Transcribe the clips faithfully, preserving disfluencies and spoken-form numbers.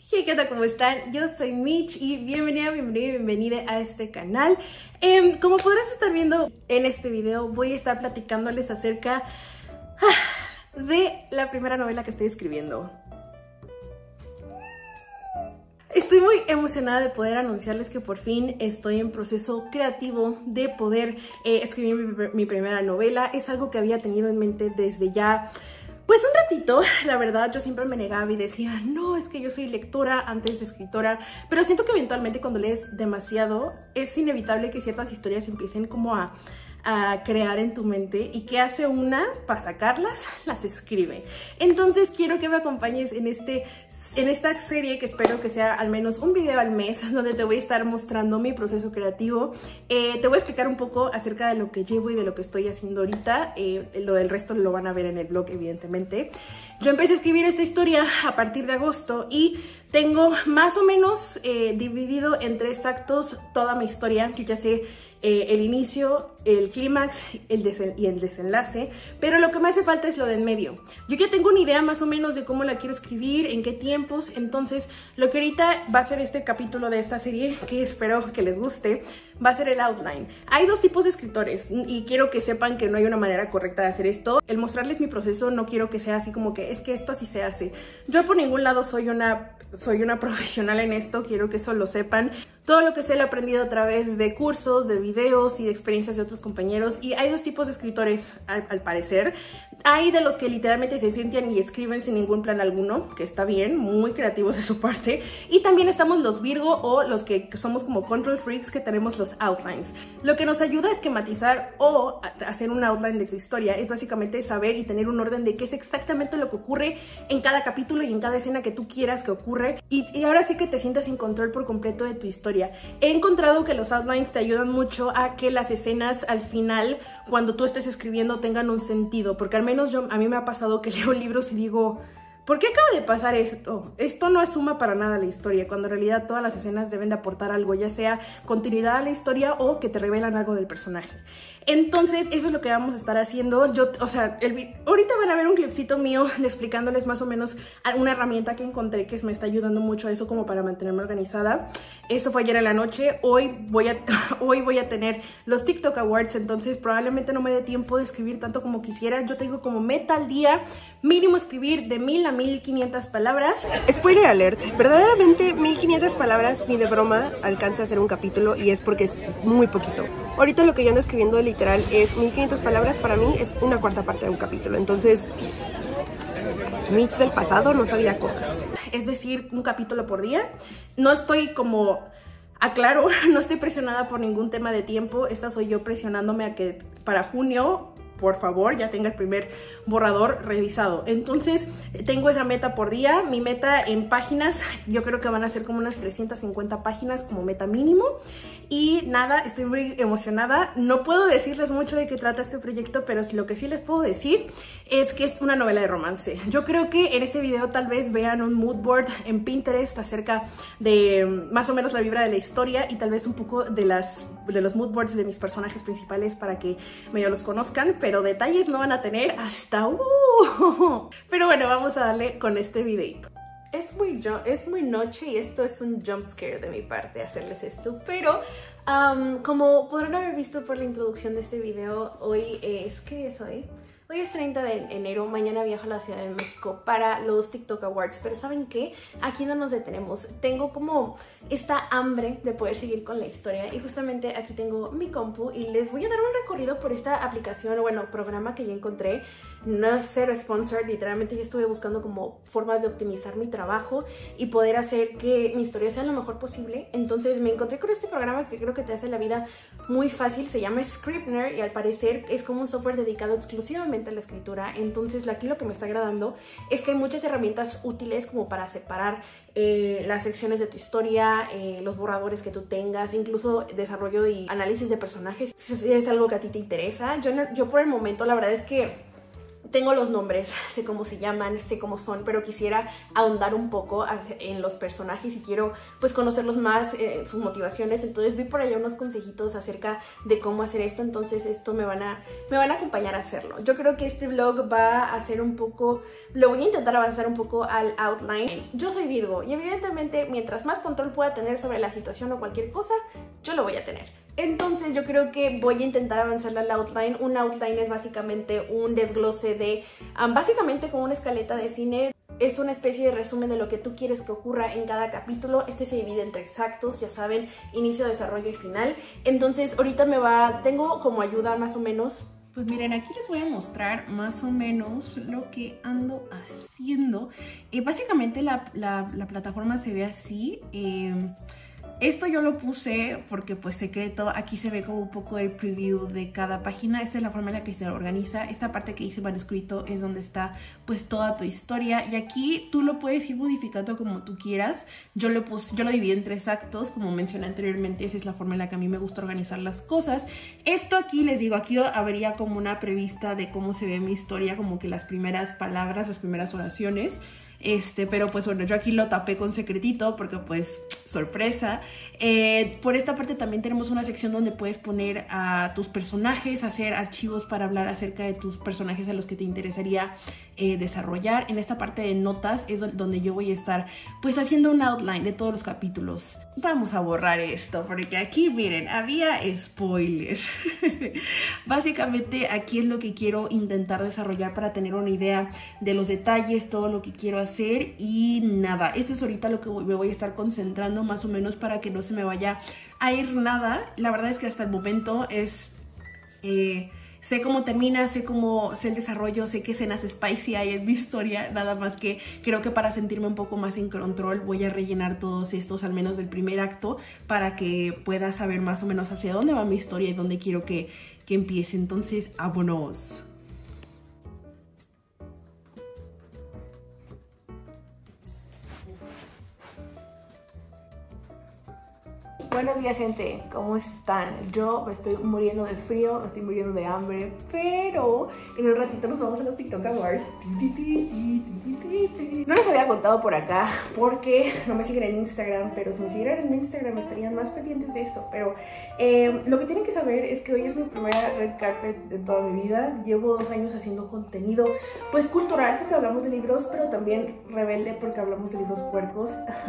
Hey, ¿qué tal? ¿Cómo están? Yo soy Mitch y bienvenida, bienvenida, bienvenida a este canal. Eh, como podrás estar viendo en este video, voy a estar platicándoles acerca ah, de la primera novela que estoy escribiendo. Estoy muy emocionada de poder anunciarles que por fin estoy en proceso creativo de poder eh, escribir mi, mi primera novela. Es algo que había tenido en mente desde ya pues un ratito. La verdad, yo siempre me negaba y decía, no, es que yo soy lectora antes de escritora, pero siento que eventualmente cuando lees demasiado es inevitable que ciertas historias empiecen como a a crear en tu mente. ¿Y qué hace una? Para sacarlas, las escribe. Entonces quiero que me acompañes en, este, en esta serie que espero que sea al menos un video al mes, donde te voy a estar mostrando mi proceso creativo. Eh, te voy a explicar un poco acerca de lo que llevo y de lo que estoy haciendo ahorita. Eh, lo del resto lo van a ver en el blog, evidentemente. Yo empecé a escribir esta historia a partir de agosto y tengo más o menos eh, dividido en tres actos toda mi historia. Yo ya sé Eh, el inicio, el clímax el y el desenlace, pero lo que me hace falta es lo de en medio. Yo ya tengo una idea más o menos de cómo la quiero escribir, en qué tiempos, entonces lo que ahorita va a ser este capítulo de esta serie, que espero que les guste, va a ser el outline. Hay dos tipos de escritores y quiero que sepan que no hay una manera correcta de hacer esto. El mostrarles mi proceso no quiero que sea así como que es que esto así se hace. Yo por ningún lado soy una, soy una profesional en esto, quiero que eso lo sepan. Todo lo que sé lo he aprendido a través de cursos, de videos y de experiencias de otros compañeros. Y hay dos tipos de escritores, al, al parecer. Hay de los que literalmente se sientan y escriben sin ningún plan alguno, que está bien, muy creativos de su parte. Y también estamos los Virgo, o los que somos como control freaks, que tenemos los outlines. Lo que nos ayuda a esquematizar o a hacer un outline de tu historia es básicamente saber y tener un orden de qué es exactamente lo que ocurre en cada capítulo y en cada escena que tú quieras que ocurre. Y, y ahora sí que te sientas en control por completo de tu historia. He encontrado que los outlines te ayudan mucho a que las escenas al final, cuando tú estés escribiendo, tengan un sentido, porque al menos yo, a mí me ha pasado que leo libros y digo, ¿por qué acaba de pasar esto? Esto no asuma para nada la historia, cuando en realidad todas las escenas deben de aportar algo, ya sea continuidad a la historia o que te revelan algo del personaje. Entonces, eso es lo que vamos a estar haciendo. Yo, o sea, el, ahorita van a ver un clipcito mío explicándoles más o menos una herramienta que encontré que me está ayudando mucho a eso, como para mantenerme organizada. Eso fue ayer en la noche. Hoy voy a, hoy voy a tener los TikTok Awards, entonces probablemente no me dé tiempo de escribir tanto como quisiera. Yo tengo como meta al día mínimo escribir de mil a mil quinientas palabras. Spoiler alert, verdaderamente mil quinientas palabras ni de broma alcanza a hacer un capítulo, y es porque es muy poquito. Ahorita lo que yo ando escribiendo literal es mil quinientas palabras, para mí es una cuarta parte de un capítulo, entonces Mitch del pasado no sabía cosas. Es decir, un capítulo por día. No estoy como... aclaro, no estoy presionada por ningún tema de tiempo. Esta soy yo presionándome a que para junio, por favor, ya tenga el primer borrador revisado. Entonces, tengo esa meta por día. Mi meta en páginas, yo creo que van a ser como unas trescientas cincuenta páginas como meta mínimo. Y nada, estoy muy emocionada. No puedo decirles mucho de qué trata este proyecto, pero lo que sí les puedo decir es que es una novela de romance. Yo creo que en este video tal vez vean un mood board en Pinterest acerca de más o menos la vibra de la historia y tal vez un poco de, las, de los mood boards de mis personajes principales para que medio los conozcan, pero detalles no van a tener hasta... Uh. Pero bueno, vamos a darle con este videito. Es muy, es muy noche y esto es un jump scare de mi parte hacerles esto, pero um, como podrán haber visto por la introducción de este video, hoy es... ¿qué es hoy? Hoy es treinta de enero, mañana viajo a la Ciudad de México para los TikTok Awards, pero ¿saben qué? Aquí no nos detenemos. Tengo como esta hambre de poder seguir con la historia y justamente aquí tengo mi compu y les voy a dar un recorrido por esta aplicación, o bueno, programa que ya encontré. No es ser sponsor, literalmente yo estuve buscando como formas de optimizar mi trabajo y poder hacer que mi historia sea lo mejor posible. Entonces me encontré con este programa que creo que te hace la vida muy fácil, se llama Scrivener y al parecer es como un software dedicado exclusivamente a la escritura. Entonces aquí lo que me está agradando es que hay muchas herramientas útiles como para separar eh, las secciones de tu historia, eh, los borradores que tú tengas, incluso desarrollo y análisis de personajes, si es algo que a ti te interesa. Yo, no, yo por el momento la verdad es que tengo los nombres, sé cómo se llaman, sé cómo son, pero quisiera ahondar un poco en los personajes y quiero pues conocerlos más, eh, sus motivaciones. Entonces vi por allá unos consejitos acerca de cómo hacer esto, entonces esto me van a, me van a acompañar a hacerlo. Yo creo que este vlog va a ser un poco, lo voy a intentar avanzar un poco al outline. Yo soy Virgo y evidentemente mientras más control pueda tener sobre la situación o cualquier cosa, yo lo voy a tener. Entonces yo creo que voy a intentar avanzar al outline. Un outline es básicamente un desglose de, um, básicamente como una escaleta de cine. Es una especie de resumen de lo que tú quieres que ocurra en cada capítulo. Este se divide en tres actos, ya saben, inicio, desarrollo y final. Entonces ahorita me va, tengo como ayuda más o menos. Pues miren, aquí les voy a mostrar más o menos lo que ando haciendo. Eh, básicamente la, la, la plataforma se ve así. Eh, Esto yo lo puse porque pues secreto, aquí se ve como un poco el preview de cada página. Esta es la forma en la que se organiza. Esta parte que dice manuscrito es donde está pues toda tu historia y aquí tú lo puedes ir modificando como tú quieras. Yo lo puse, yo lo dividí en tres actos, como mencioné anteriormente. Esa es la forma en la que a mí me gusta organizar las cosas. Esto aquí les digo, aquí habría como una prevista de cómo se ve mi historia, como que las primeras palabras, las primeras oraciones. Este, pero pues bueno, yo aquí lo tapé con secretito porque pues sorpresa. Eh, por esta parte también tenemos una sección donde puedes poner a tus personajes, hacer archivos para hablar acerca de tus personajes a los que te interesaría eh, desarrollar. En esta parte de notas es donde yo voy a estar pues haciendo un outline de todos los capítulos. Vamos a borrar esto porque aquí miren, había spoiler. Básicamente aquí es lo que quiero intentar desarrollar para tener una idea de los detalles, todo lo que quiero hacer y nada. Esto es ahorita lo que me voy a estar concentrando más o menos para que no se me vaya a ir nada. La verdad es que hasta el momento es... Eh, sé cómo termina, sé cómo, sé el desarrollo, sé qué escenas spicy hay en mi historia, nada más que creo que para sentirme un poco más en control voy a rellenar todos estos, al menos del primer acto, para que pueda saber más o menos hacia dónde va mi historia y dónde quiero que, que empiece. Entonces, vámonos. Buenos días, gente, ¿cómo están? Yo me estoy muriendo de frío, me estoy muriendo de hambre, pero en un ratito nos vamos a los TikTok Awards. No les había contado por acá porque no me siguen en Instagram, pero si me siguieran en Instagram estarían más pendientes de eso. Pero eh, lo que tienen que saber es que hoy es mi primera red carpet de toda mi vida. Llevo dos años haciendo contenido pues cultural porque hablamos de libros, pero también rebelde porque hablamos de libros puercos.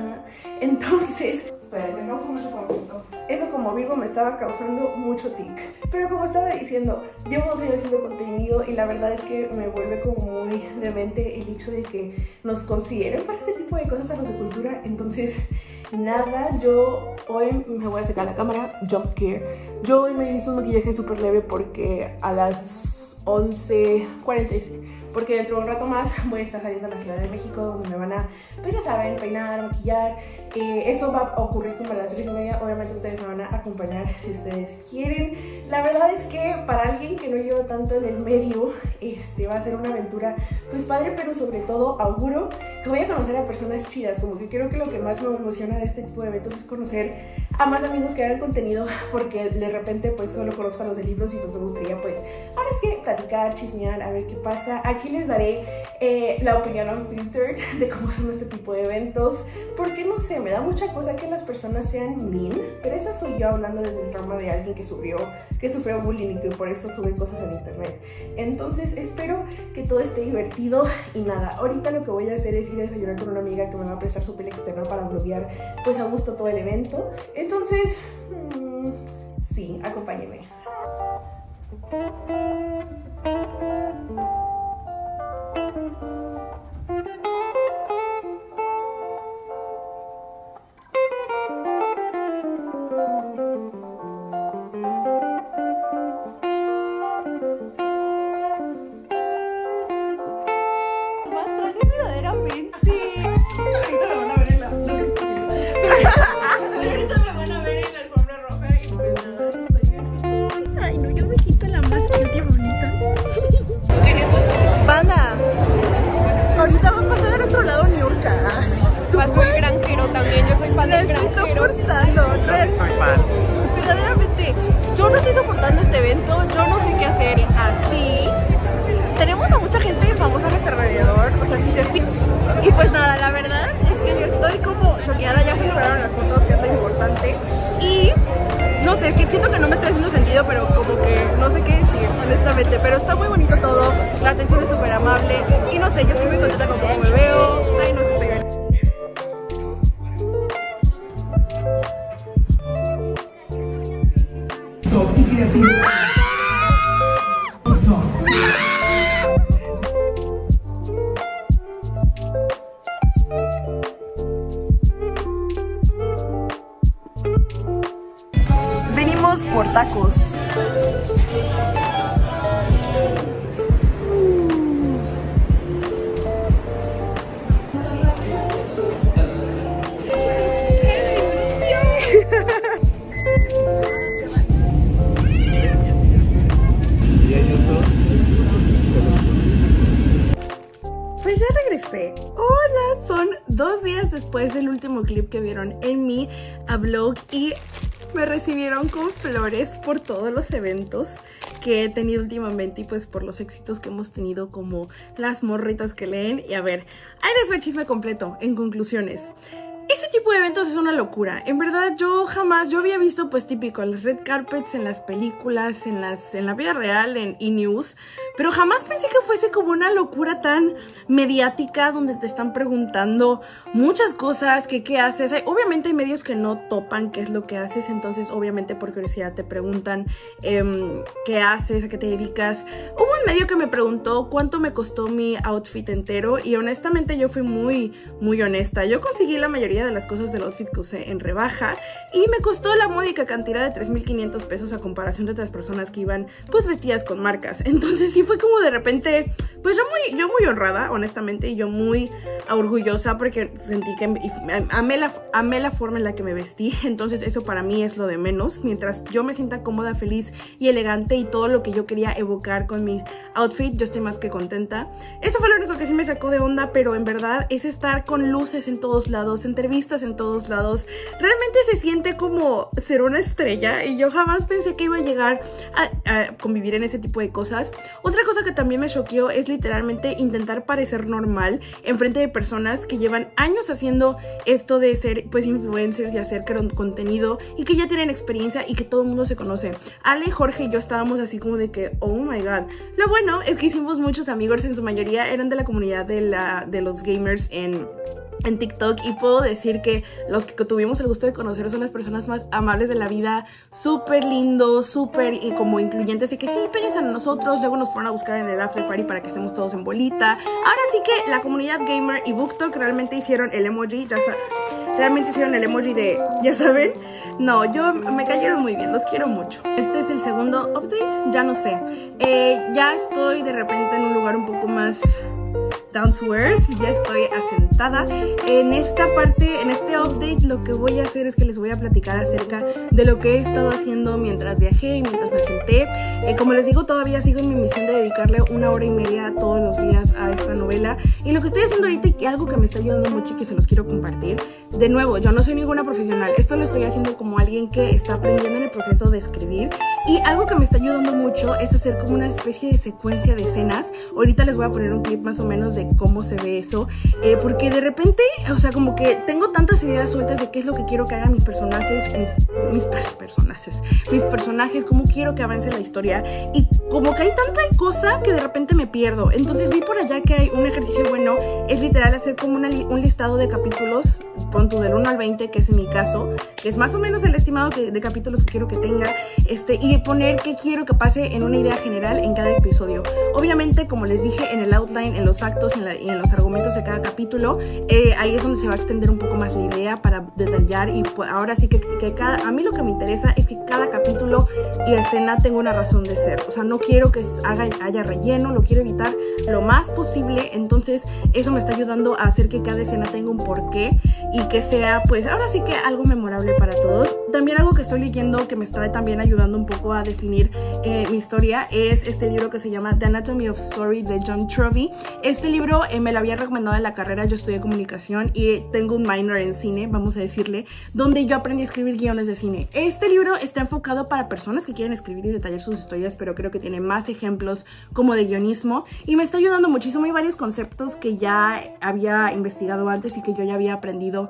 Entonces, espera, me causa mucho conflicto. Eso como Virgo me estaba causando mucho tic. Pero como estaba diciendo, llevo dos años haciendo contenido y la verdad es que me vuelve como muy demente el hecho de que nos consideren para este tipo de cosas a los de cultura. Entonces, nada, yo hoy me voy a sacar la cámara, jump scare. Yo hoy me hice un maquillaje súper leve porque a las once cuarenta y seis, porque dentro de un rato más voy a estar saliendo a la Ciudad de México, donde me van a, pues ya saben, peinar, maquillar. Eh, eso va a ocurrir como a las tres y media. Obviamente ustedes me van a acompañar si ustedes quieren. La verdad es que para alguien que no lleva tanto en el medio, este, va a ser una aventura pues padre, pero sobre todo auguro que voy a conocer a personas chidas. Como que creo que lo que más me emociona de este tipo de eventos es conocer a más amigos que hagan contenido, porque de repente pues solo conozco a los de libros y pues me gustaría pues ahora es que platicar, chismear, a ver qué pasa. Aquí les daré eh, la opinión unfiltered de cómo son este tipo de eventos, porque no sé, me da mucha cosa que las personas sean mean, pero esa soy yo hablando desde el trauma de alguien que sufrió, que sufrió bullying y que por eso sube cosas en internet. Entonces espero que todo esté divertido y nada, ahorita lo que voy a hacer es ir a desayunar con una amiga que me va a prestar su piel externa para bloguear pues a gusto todo el evento. Entonces, mmm, sí, acompáñenme. Yo no estoy soportando este evento, yo no sé qué hacer. Así tenemos a mucha gente sé, que siento que no me estoy haciendo sentido, pero como que no sé qué decir, honestamente. Pero está muy bonito todo, la atención es súper amable y no sé, yo estoy muy contenta con cómo me veo. Ay, no sé, estoy bien. Y creativo. Venimos por tacos. Pues ya regresé. Hola, son dos días después del último clip que vieron en mi vlog y me recibieron con flores por todos los eventos que he tenido últimamente y pues por los éxitos que hemos tenido como las morritas que leen. Y a ver, ahí les va el chisme completo en conclusiones. Ese tipo de eventos es una locura. En verdad yo jamás, yo había visto pues típico las red carpets en las películas, en, las, en la vida real, en E-News, pero jamás pensé que fuese como una locura tan mediática donde te están preguntando muchas cosas, que qué haces. Hay, obviamente hay medios que no topan qué es lo que haces, entonces obviamente por curiosidad te preguntan eh, qué haces, a qué te dedicas. Hubo un medio que me preguntó cuánto me costó mi outfit entero y honestamente yo fui muy, muy honesta. Yo conseguí la mayoría de las cosas del outfit que usé en rebaja y me costó la módica cantidad de tres mil quinientos pesos a comparación de otras personas que iban pues vestidas con marcas. Entonces sí fue como de repente, pues yo muy, yo muy honrada honestamente y yo muy orgullosa porque sentí que amé la, amé la forma en la que me vestí. Entonces eso para mí es lo de menos. Mientras yo me sienta cómoda, feliz y elegante y todo lo que yo quería evocar con mi outfit, yo estoy más que contenta. Eso fue lo único que sí me sacó de onda, pero en verdad es estar con luces en todos lados, entrevistas en todos lados. Realmente se siente como ser una estrella y yo jamás pensé que iba a llegar a, a convivir en ese tipo de cosas. Otra cosa que también me choqueó es literalmente intentar parecer normal enfrente de personas que llevan años haciendo esto de ser pues influencers y hacer contenido y que ya tienen experiencia y que todo el mundo se conoce. Ale, Jorge y yo estábamos así como de que oh my god. Lo bueno es que hicimos muchos amigos, en su mayoría eran de la comunidad de, la, de los gamers en en TikTok y puedo decir que los que tuvimos el gusto de conocer son las personas más amables de la vida, súper lindos, súper y como incluyentes de que sí, péguense a nosotros. Luego nos fueron a buscar en el after party para que estemos todos en bolita. Ahora sí que la comunidad gamer y BookTok realmente hicieron el emoji, ya realmente hicieron el emoji de, ya saben, no, yo me cayeron muy bien, los quiero mucho. Este es el segundo update, ya no sé, eh, ya estoy de repente en un lugar un poco más down to earth, ya estoy asentada. En esta parte, en este update, lo que voy a hacer es que les voy a platicar acerca de lo que he estado haciendo mientras viajé y mientras me senté. Eh, como les digo, todavía sigo en mi misión de dedicarle una hora y media todos los días a esta novela. Y lo que estoy haciendo ahorita y algo que me está ayudando mucho y que se los quiero compartir. De nuevo, yo no soy ninguna profesional. Esto lo estoy haciendo como alguien que está aprendiendo en el proceso de escribir. Y algo que me está ayudando mucho es hacer como una especie de secuencia de escenas. Ahorita les voy a poner un clip más o menos de cómo se ve eso, eh, porque de repente, o sea, como que tengo tantas ideas sueltas de qué es lo que quiero que hagan mis personajes, mis, mis personajes, mis personajes, cómo quiero que avance la historia, y como que hay tanta cosa que de repente me pierdo. Entonces vi por allá que hay un ejercicio bueno, es literal hacer como una, un listado de capítulos, pon tú del uno al veinte, que es en mi caso, que es más o menos el estimado que, de capítulos que quiero que tenga, este, y poner qué quiero que pase en una idea general en cada episodio. Obviamente, como les dije, en el outline, en los actos en la, y en los argumentos de cada capítulo, eh, ahí es donde se va a extender un poco más la idea para detallar. Y pues, ahora sí que, que cada, a mí lo que me interesa es que cada capítulo y escena tenga una razón de ser. O sea, no quiero que haga, haya relleno, lo quiero evitar lo más posible. Entonces eso me está ayudando a hacer que cada escena tenga un porqué y que sea, pues ahora sí que algo memorable para todos. También algo que estoy leyendo que me está también ayudando un poco a definir eh, mi historia es este libro que se llama The Anatomy of Story de John Truby. Este libro eh, me lo había recomendado en la carrera. Yo estudié comunicación y tengo un minor en cine, vamos a decirle, donde yo aprendí a escribir guiones de cine. Este libro está enfocado para personas que quieren escribir y detallar sus historias, pero creo que tiene más ejemplos como de guionismo y me está ayudando muchísimo. Hay varios conceptos que ya había investigado antes y que yo ya había aprendido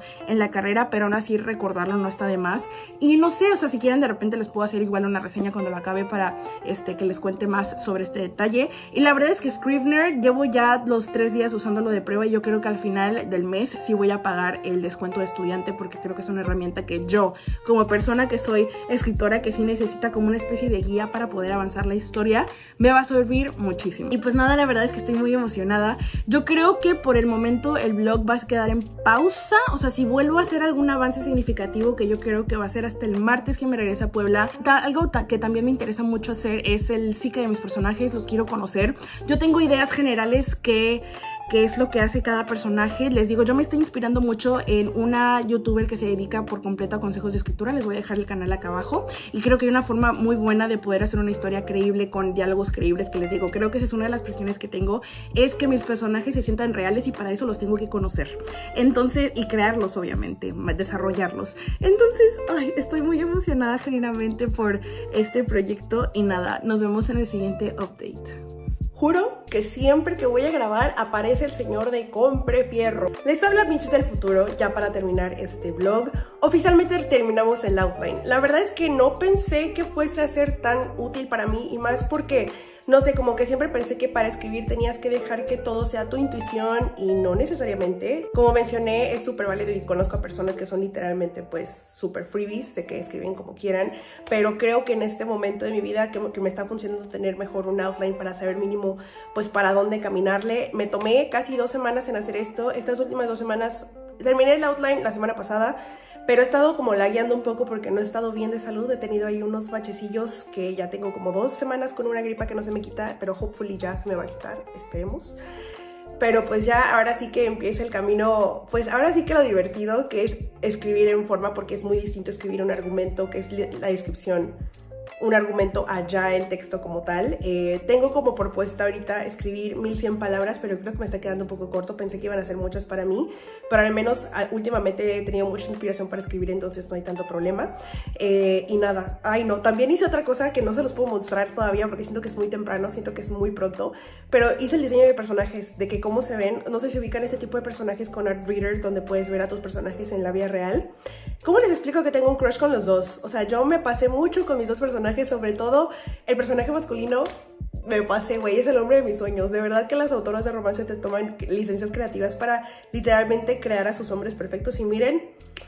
en la carrera, pero aún así recordarlo no está de más. Y no sé, o sea, si quieren de repente les puedo hacer igual una reseña cuando lo acabe para este, que les cuente más sobre este detalle. Y la verdad es que Scrivener llevo ya los tres días usándolo de prueba y yo creo que al final del mes sí voy a pagar el descuento de estudiante, porque creo que es una herramienta que yo, como persona que soy escritora, que sí necesita como una especie de guía para poder avanzar la historia, me va a servir muchísimo. Y pues nada, la verdad es que estoy muy emocionada. Yo creo que por el momento el vlog va a quedar en pausa, o sea, si vuelvo a hacer algún avance significativo, que yo creo que va a ser hasta el martes que me regrese a Puebla. Ta algo ta que también me interesa mucho hacer es el psique de mis personajes, los quiero conocer. Yo tengo ideas generales que... qué es lo que hace cada personaje. Les digo, yo me estoy inspirando mucho en una youtuber que se dedica por completo a consejos de escritura. Les voy a dejar el canal acá abajo y creo que hay una forma muy buena de poder hacer una historia creíble con diálogos creíbles, que les digo, creo que esa es una de las presiones que tengo, es que mis personajes se sientan reales y para eso los tengo que conocer, entonces, y crearlos obviamente, desarrollarlos. Entonces, ay, estoy muy emocionada genuinamente por este proyecto y nada, nos vemos en el siguiente update. Juro que siempre que voy a grabar aparece el señor de Compre Fierro. Les habla Michis del futuro, ya para terminar este vlog. Oficialmente terminamos el outline. La verdad es que no pensé que fuese a ser tan útil para mí, y más porque, no sé, como que siempre pensé que para escribir tenías que dejar que todo sea tu intuición y no necesariamente. Como mencioné, es súper válido y conozco a personas que son literalmente pues súper freebies, sé que escriben como quieran, pero creo que en este momento de mi vida que, que me está funcionando tener mejor un outline para saber mínimo pues para dónde caminarle. Me tomé casi dos semanas en hacer esto. Estas últimas dos semanas, terminé el outline la semana pasada, pero he estado como lagueando un poco porque no he estado bien de salud. He tenido ahí unos bachecillos que ya tengo como dos semanas con una gripa que no se me quita, pero hopefully ya se me va a quitar, esperemos. Pero pues ya ahora sí que empieza el camino, pues ahora sí que lo divertido, que es escribir en forma, porque es muy distinto escribir un argumento, que es la descripción, un argumento allá el texto como tal. Eh, tengo como propuesta ahorita escribir mil cien palabras, pero creo que me está quedando un poco corto. Pensé que iban a ser muchas para mí, pero al menos a, últimamente he tenido mucha inspiración para escribir, entonces no hay tanto problema. Eh, y nada, ay no, también hice otra cosa que no se los puedo mostrar todavía porque siento que es muy temprano, siento que es muy pronto, pero hice el diseño de personajes, de que cómo se ven. No sé si ubican este tipo de personajes con Art Reader, donde puedes ver a tus personajes en la vida real. ¿Cómo les explico que tengo un crush con los dos? O sea, yo me pasé mucho con mis dos personajes, sobre todo el personaje masculino. Me pasé, güey, es el hombre de mis sueños. De verdad que las autoras de romance te toman licencias creativas para literalmente crear a sus hombres perfectos. Y miren,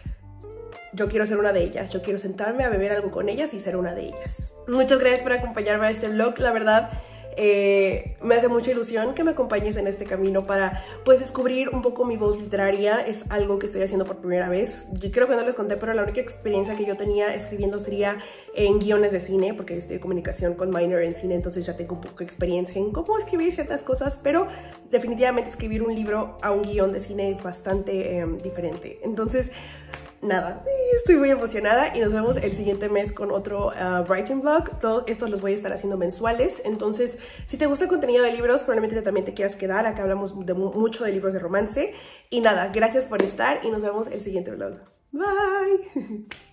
yo quiero ser una de ellas. Yo quiero sentarme a beber algo con ellas y ser una de ellas. Muchas gracias por acompañarme a este vlog. La verdad, Eh, me hace mucha ilusión que me acompañes en este camino para pues descubrir un poco mi voz literaria. Es algo que estoy haciendo por primera vez. Yo creo que no les conté, pero la única experiencia que yo tenía escribiendo sería en guiones de cine, porque estoy en comunicación con minor en cine, entonces ya tengo un poco de experiencia en cómo escribir ciertas cosas, pero definitivamente escribir un libro a un guión de cine es bastante eh, diferente. Entonces, nada, estoy muy emocionada y nos vemos el siguiente mes con otro uh, writing vlog. Todo esto los voy a estar haciendo mensuales, entonces si te gusta el contenido de libros probablemente también te quieras quedar. Acá hablamos de mucho de libros de romance. Y nada, gracias por estar y nos vemos el siguiente vlog. Bye.